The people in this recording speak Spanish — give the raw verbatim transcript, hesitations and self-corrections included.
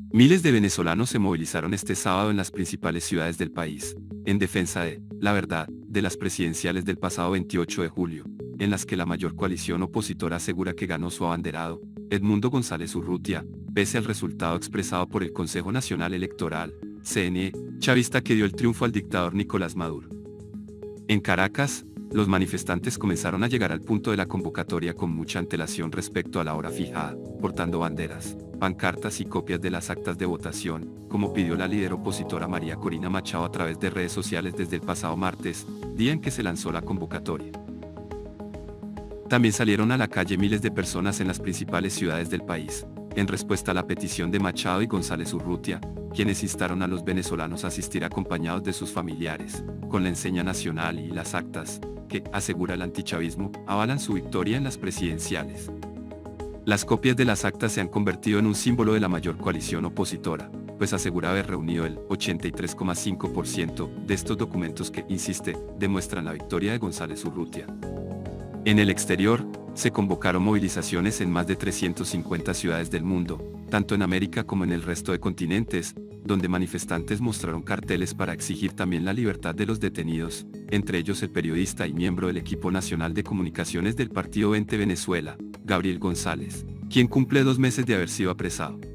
Miles de venezolanos se movilizaron este sábado en las principales ciudades del país, en defensa de la verdad de las presidenciales del pasado veintiocho de julio, en las que la mayor coalición opositora asegura que ganó su abanderado, Edmundo González Urrutia, pese al resultado expresado por el Consejo Nacional Electoral, C N E, chavista que dio el triunfo al dictador Nicolás Maduro. En Caracas, los manifestantes comenzaron a llegar al punto de la convocatoria con mucha antelación respecto a la hora fijada, portando banderas, pancartas y copias de las actas de votación, como pidió la líder opositora María Corina Machado a través de redes sociales desde el pasado martes, día en que se lanzó la convocatoria. También salieron a la calle miles de personas en las principales ciudades del país, en respuesta a la petición de Machado y González Urrutia, quienes instaron a los venezolanos a asistir acompañados de sus familiares, con la enseña nacional y las actas, que, asegura el antichavismo, avalan su victoria en las presidenciales. Las copias de las actas se han convertido en un símbolo de la mayor coalición opositora, pues asegura haber reunido el ochenta y tres coma cinco por ciento de estos documentos que, insiste, demuestran la victoria de González Urrutia. En el exterior, se convocaron movilizaciones en más de trescientas cincuenta ciudades del mundo, tanto en América como en el resto de continentes, donde manifestantes mostraron carteles para exigir también la libertad de los detenidos, entre ellos el periodista y miembro del equipo nacional de comunicaciones del Partido veinte Venezuela, Gabriel González, quien cumple dos meses de haber sido apresado.